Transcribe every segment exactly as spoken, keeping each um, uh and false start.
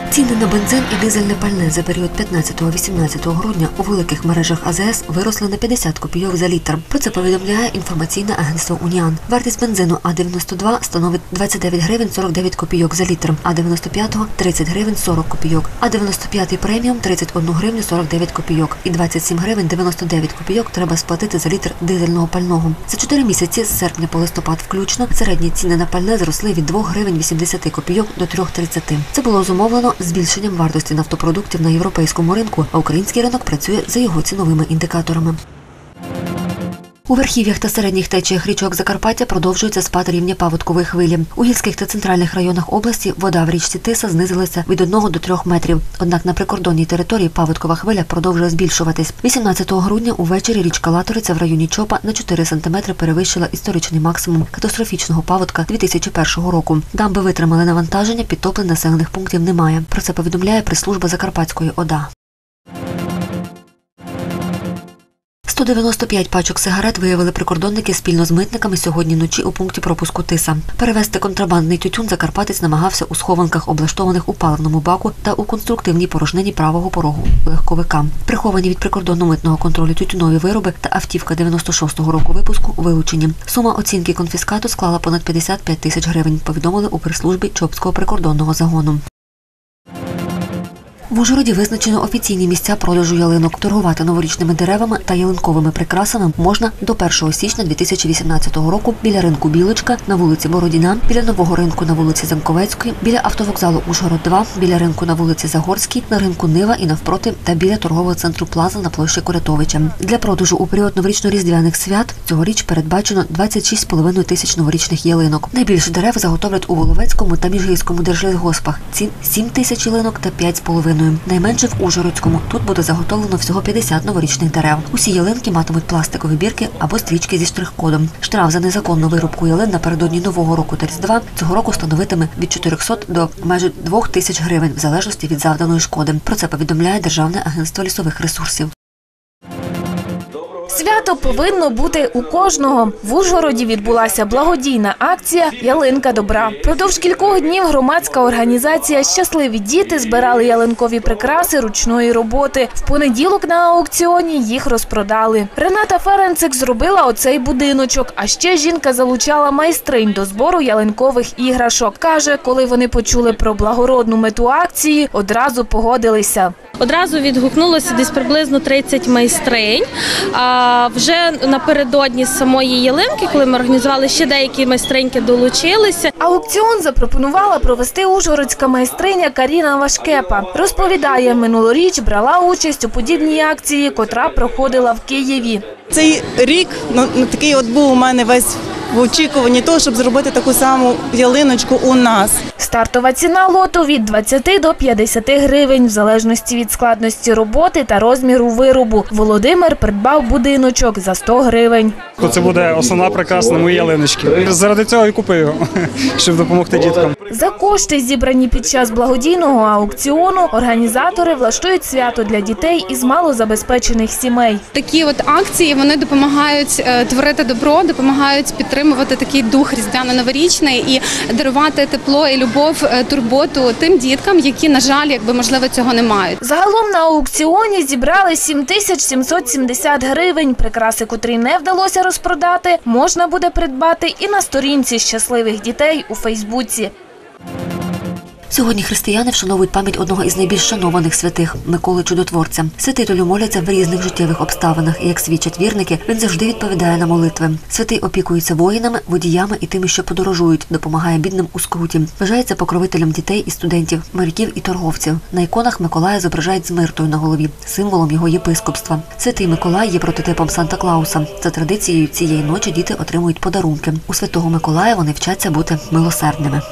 Ціни на бензин і дизельне пальне за період п'ятнадцятого-вісімнадцятого грудня у великих мережах А З С виросли на п'ятдесят копійок за літр. Про це повідомляє інформаційне агентство «Уніан». Вартість бензину А дев'яносто два становить двадцять дев'ять гривень сорок дев'ять копійок за літр, А дев'яносто п'ятого – тридцять гривень сорок копійок, А дев'яносто п'ятий преміум – тридцять одну гривню сорок дев'ять копійок і двадцять сім гривень дев'яносто дев'ять копійок треба сплатити за літр дизельного пального. За чотири місяці з серпня по листопад включно середні ціни на пальне зросли від двох гривень вісімдесят копійок до трьох тридцяти. Це було зумовлено збільшенням вартості нафтопродуктів на європейському ринку, а український ринок працює за його ціновими індикаторами. У верхів'ях та середніх течіях річок Закарпаття продовжується спад рівня паводкової хвилі. У гірських та центральних районах області вода в річці Тиса знизилася від одного до трьох метрів. Однак на прикордонній території паводкова хвиля продовжує збільшуватись. вісімнадцятого грудня увечері річка Латориця в районі Чопа на чотири сантиметри перевищила історичний максимум катастрофічного паводка дві тисячі першого року. Дамби витримали навантаження, підтоплень населених пунктів немає. Про це повідомляє прес-служба Закарпатської ОДА. сто дев'яносто п'ять пачок сигарет виявили прикордонники спільно з митниками сьогодні вночі у пункті пропуску Тиса. Перевезти контрабандний тютюн закарпатець намагався у схованках, облаштованих у паливному баку та у конструктивній порожнині правого порогу легковика. Приховані від прикордонно-митного контролю тютюнові вироби та автівка дев'яносто шостого року випуску вилучені. Сума оцінки конфіскату склала понад п'ятдесят п'ять тисяч гривень, повідомили у прес-службі Чопського прикордонного загону. В Ужгороді визначено офіційні місця продажу ялинок. Торгувати новорічними деревами та ялинковими прикрасами можна до першого січня дві тисячі вісімнадцятого року біля ринку Білочка, на вулиці Бородіна, біля нового ринку на вулиці Занковецької, біля автовокзалу Ужгород два, біля ринку на вулиці Загорській, на ринку Нива і навпроти та біля торгового центру Плаза на площі Курятовича. Для продажу у період новорічно-різдвяних свят цьогоріч передбачено двадцять шість з половиною тисяч новорічних ялинок. Найбільше дерев заготовлять у Воловецькому та Міжгірському держлісгоспах. Цін сім тисяч ялинок та п'ять з половиною. Найменше в Ужгородському. Тут буде заготовлено всього п'ятдесят новорічних дерев. Усі ялинки матимуть пластикові бірки або стрічки зі штрих-кодом. Штраф за незаконну вирубку ялин напередодні Нового року та Різдва цього року становитиме від чотирьохсот до майже двох тисяч гривень, в залежності від завданої шкоди. Про це повідомляє Державне агентство лісових ресурсів. Свято повинно бути у кожного. В Ужгороді відбулася благодійна акція «Ялинка добра». Продовж кількох днів громадська організація «Щасливі діти» збирали ялинкові прикраси ручної роботи. В понеділок на аукціоні їх розпродали. Рената Ференцик зробила оцей будиночок, а ще жінка залучала майстринь до збору ялинкових іграшок. Каже, коли вони почули про благородну мету акції, одразу погодилися. Одразу відгукнулося десь приблизно тридцять майстринь. А вже напередодні самої ялинки, коли ми організували, ще деякі майстриньки долучилися. Аукціон запропонувала провести ужгородська майстриня Каріна Вашкепа. Розповідає, минулоріч брала участь у подібній акції, котра проходила в Києві. Цей рік ну, такий от був у мене весь в очікуванні того, щоб зробити таку саму ялиночку у нас. Стартова ціна лоту від двадцяти до п'ятдесяти гривень, в залежності від складності роботи та розміру виробу. Володимир придбав будиночок за сто гривень. Це буде основна прикраса на моїй ялиночці. Заради цього і купив його, щоб допомогти діткам. За кошти, зібрані під час благодійного аукціону, організатори влаштують свято для дітей із малозабезпечених сімей. Такі от акції, вони допомагають творити добро, допомагають підтримувати такий дух різдвяно-новорічний і дарувати тепло і любов, турботу тим діткам, які, на жаль, якби можливо цього не мають. Загалом на аукціоні зібрали сім тисяч сімсот сімдесят гривень. Прикраси, котрі не вдалося розпродати, можна буде придбати і на сторінці щасливих дітей у Фейсбуці. Сьогодні християни вшановують пам'ять одного із найбільш шанованих святих – Миколи Чудотворця. Святителю моляться в різних життєвих обставинах, і, як свідчать вірники, він завжди відповідає на молитви. Святий опікується воїнами, водіями і тими, що подорожують, допомагає бідним у скруті. Вважається покровителем дітей і студентів, моряків і торговців. На іконах Миколая зображають з миртою на голові, символом його єпископства. Святий Миколай є прототипом Санта-Клауса. За традицією, цієї ночі діти отримують подарунки. У Святого Миколая вони вчаться бути милосердними.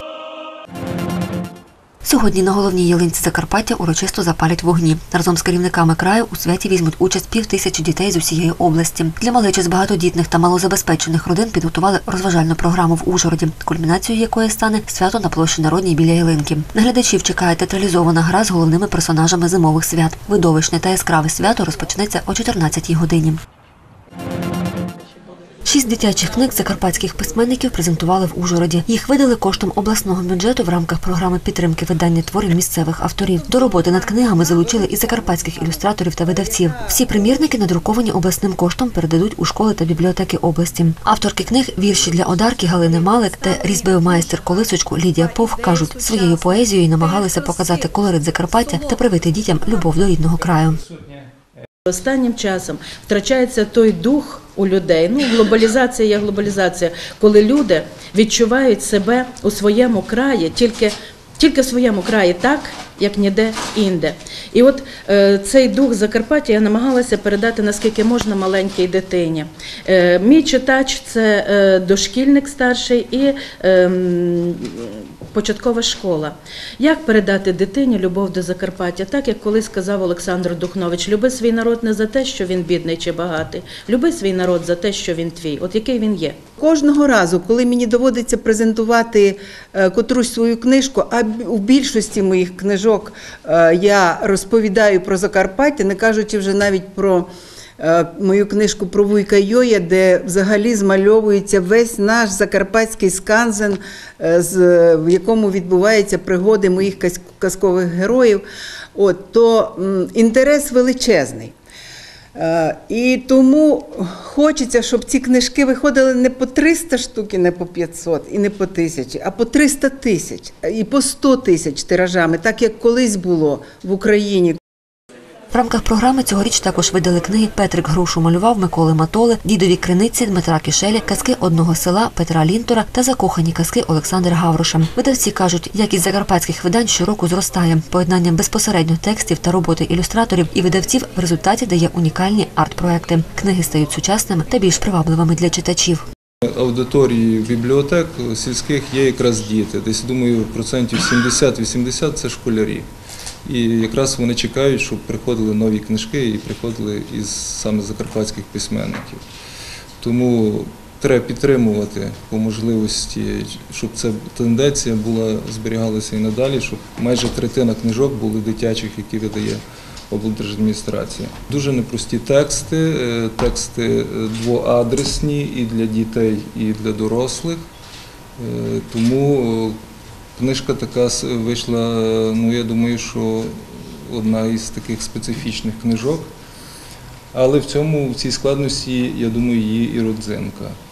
Сьогодні на головній ялинці Закарпаття урочисто запалять вогні. Разом з керівниками краю у святі візьмуть участь пів тисячі дітей з усієї області. Для малечі з багатодітних та малозабезпечених родин підготували розважальну програму в Ужгороді, кульмінацією якої стане свято на площі Народній біля ялинки. Наглядачів чекає театралізована гра з головними персонажами зимових свят. Видовищне та яскраве свято розпочнеться о чотирнадцятій годині. Шість дитячих книг закарпатських письменників презентували в Ужгороді. Їх видали коштом обласного бюджету в рамках програми підтримки видання творів місцевих авторів. До роботи над книгами залучили і закарпатських ілюстраторів та видавців. Всі примірники, надруковані обласним коштом, передадуть у школи та бібліотеки області. Авторки книг «Вірші для одарки» Галини Малик та «Різьбив майстер колисочку» Лідія Пов кажуть, своєю поезією намагалися показати колорит Закарпаття та привити дітям любов до рідного краю. Останнім часом втрачається той дух у людей. Ну, глобалізація є глобалізація, коли люди відчувають себе у своєму краї, тільки, тільки в своєму краї так, як ніде інде. І от е, цей дух Закарпаття я намагалася передати, наскільки можна, маленькій дитині. Е, мій читач – це е, дошкільник старший і е, початкова школа. Як передати дитині любов до Закарпаття? Так, як колись сказав Олександр Духнович, люби свій народ не за те, що він бідний чи багатий, люби свій народ за те, що він твій, от який він є. Кожного разу, коли мені доводиться презентувати котрусь свою книжку, а у більшості моїх книжок я розповідаю про Закарпаття, не кажучи вже навіть про мою книжку про Вуйка Йоя, де взагалі змальовується весь наш закарпатський сканзен, в якому відбуваються пригоди моїх казкових героїв, от, то інтерес величезний. І тому хочеться, щоб ці книжки виходили не по триста штук, і не по п'ятсот, і не по тисячі, а по триста тисяч, і по сто тисяч тиражами, так як колись було в Україні. В рамках програми цьогоріч також видали книги «Петрик грушу малював» Миколи Матоли, «Дідові криниці» Дмитра Кишеля, «Казки одного села» Петра Лінтора та «Закохані казки» Олександра Гавроша. Видавці кажуть, якість закарпатських видань щороку зростає. Поєднання безпосередньо текстів та роботи ілюстраторів і видавців в результаті дає унікальні арт-проекти. Книги стають сучасними та більш привабливими для читачів. Аудиторії бібліотек сільських є якраз діти. Десь, думаю, процентів сімдесят-вісімдесят – це школярі. І якраз вони чекають, щоб приходили нові книжки і приходили із саме закарпатських письменників. Тому треба підтримувати по можливості, щоб ця тенденція була, зберігалася і надалі, щоб майже третина книжок були дитячих, які видає облдержадміністрація. Дуже непрості тексти, тексти двоадресні і для дітей, і для дорослих. Тому книжка така вийшла, ну я думаю, що одна із таких специфічних книжок, але в цьому, в цій складності, я думаю, її і родзинка.